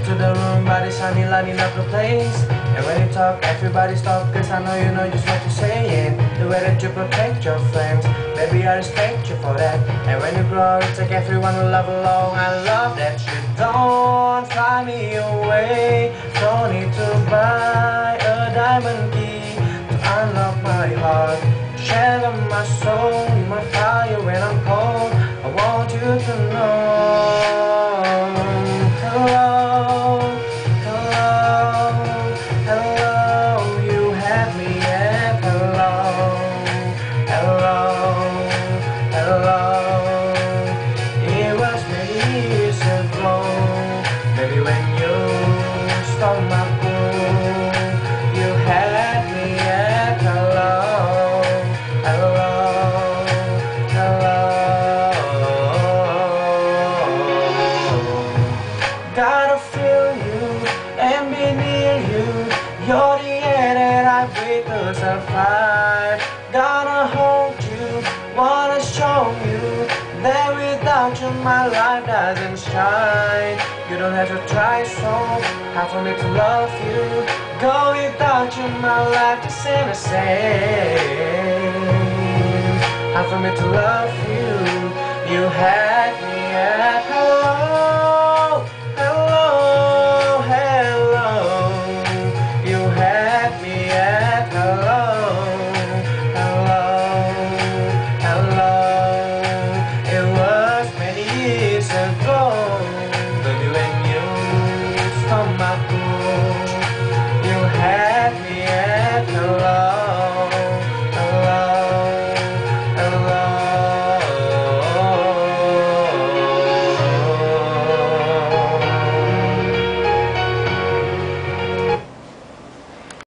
into the room, body shining, lighting up the place. And when you talk, everybody stop, cause I know you know just what you're saying. The way that you protect your flames, baby, I respect you for that. And when you grow, you take everyone to love along. I love that you don't fly me away. Don't need to buy a diamond key to unlock my heart, share my soul, my fire when I'm cold. I want you to know. Hello, hello, hello, you have me at hello, hello, hello. It was many years ago, maybe when you stole my pool, you had me at hello, hello, hello. Gotta feel you and be near you. You're the air that I breathe to survive. Gotta hold you, wanna show you that without you my life doesn't shine. You don't have to try so hard for me to love you. Go without you my life just ain't the same. Hard for me to love you. You have